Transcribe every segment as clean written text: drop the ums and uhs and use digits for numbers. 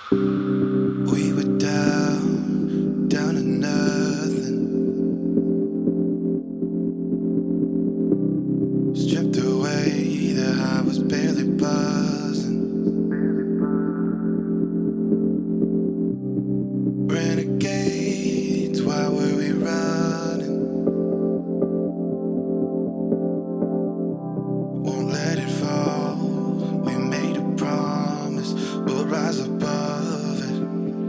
We were down to nothing, stripped away, the high was barely buzzing. Renegades, why were we running? Won't let it fall, we made a promise, we'll rise above it.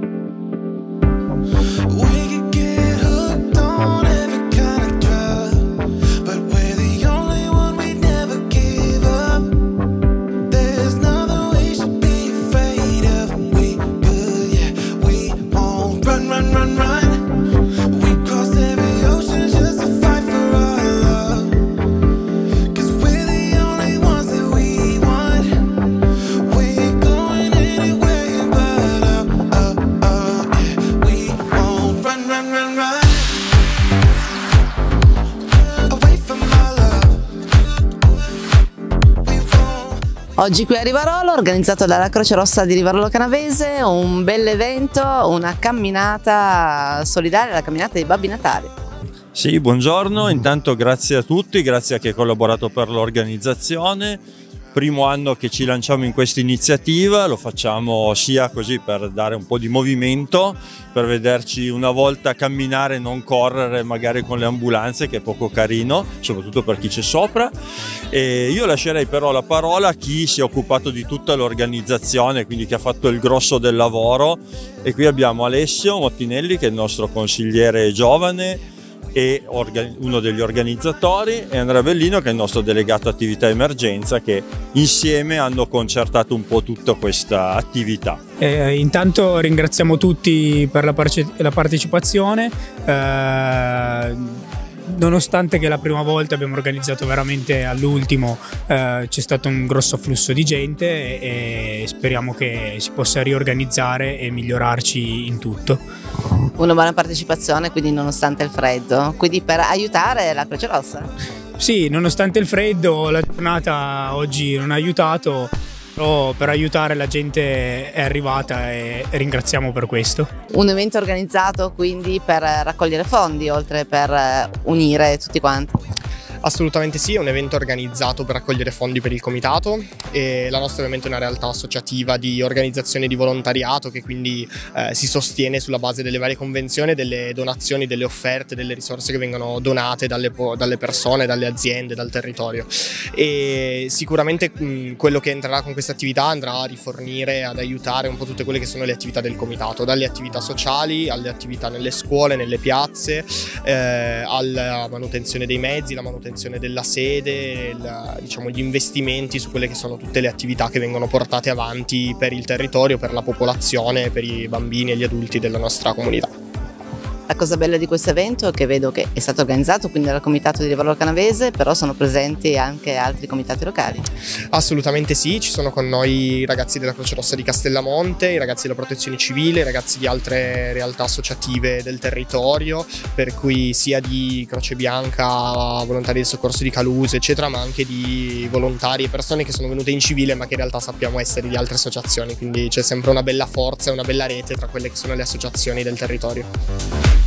We could get hooked on every kind of drug, but we're the only one, we never give up. There's nothing we should be afraid of. We could, yeah, we won't run, run, run, run. We cross every ocean just to fight for our love, 'cause we're the only ones that we want. We ain't going anywhere but up, yeah. We won't run, run, run, run away from our love. We won't. Oggi qui a Rivarolo, organizzato dalla Croce Rossa di Rivarolo Canavese, un bell'evento, una camminata solidale, la camminata dei Babbi Natali. Sì, buongiorno, intanto grazie a tutti, grazie a chi ha collaborato per l'organizzazione. Primo anno che ci lanciamo in questa iniziativa, lo facciamo sia così per dare un po' di movimento, per vederci una volta camminare, non correre magari con le ambulanze, che è poco carino, soprattutto per chi c'è sopra. E io lascerei però la parola a chi si è occupato di tutta l'organizzazione, quindi chi ha fatto il grosso del lavoro. E qui abbiamo Alessio Mottinelli, che è il nostro consigliere giovane e uno degli organizzatori, e Andrea Bellino, che è il nostro delegato attività emergenza, che insieme hanno concertato un po' tutta questa attività. Intanto ringraziamo tutti per la partecipazione. Nonostante che la prima volta abbiamo organizzato veramente all'ultimo, c'è stato un grosso afflusso di gente e speriamo che si possa riorganizzare e migliorarci in tutto. Una buona partecipazione, quindi nonostante il freddo, quindi per aiutare la Croce Rossa. Sì, nonostante il freddo, la giornata oggi non ha aiutato, però per aiutare la gente è arrivata e ringraziamo per questo. Un evento organizzato quindi per raccogliere fondi, oltre per unire tutti quanti. Assolutamente sì, è un evento organizzato per raccogliere fondi per il comitato, e la nostra ovviamente è una realtà associativa di organizzazione di volontariato che quindi si sostiene sulla base delle varie convenzioni, delle donazioni, delle offerte, delle risorse che vengono donate dalle persone, dalle aziende, dal territorio. E sicuramente quello che entrerà con questa attività andrà a rifornire, ad aiutare un po' tutte quelle che sono le attività del comitato, dalle attività sociali alle attività nelle scuole, nelle piazze, alla manutenzione dei mezzi, la manutenzione della sede, diciamo, gli investimenti su quelle che sono tutte le attività che vengono portate avanti per il territorio, per la popolazione, per i bambini e gli adulti della nostra comunità. La cosa bella di questo evento è che vedo che è stato organizzato quindi dal comitato di Rivarolo Canavese, però sono presenti anche altri comitati locali. Assolutamente sì, ci sono con noi i ragazzi della Croce Rossa di Castellamonte, i ragazzi della Protezione Civile, i ragazzi di altre realtà associative del territorio, per cui sia di Croce Bianca, volontari del soccorso di Caluse eccetera, ma anche di volontari e persone che sono venute in civile ma che in realtà sappiamo essere di altre associazioni, quindi c'è sempre una bella forza e una bella rete tra quelle che sono le associazioni del territorio.